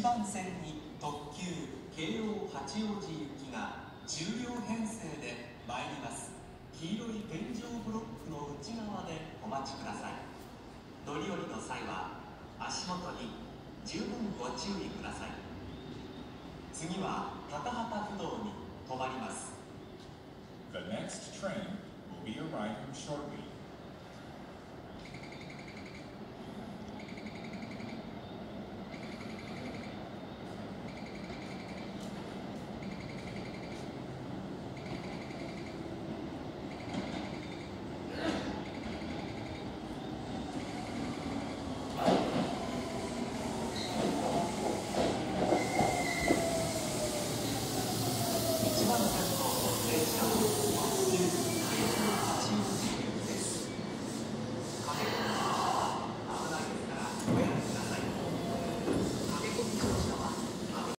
番線に特急京王八王子行きが10両編成で参ります。黄色い天井ブロックの内側でお待ちください。乗り降りの際は足元に十分ご注意ください。次は高幡不動に停まります。 The next train will be arriving shortly. 1番線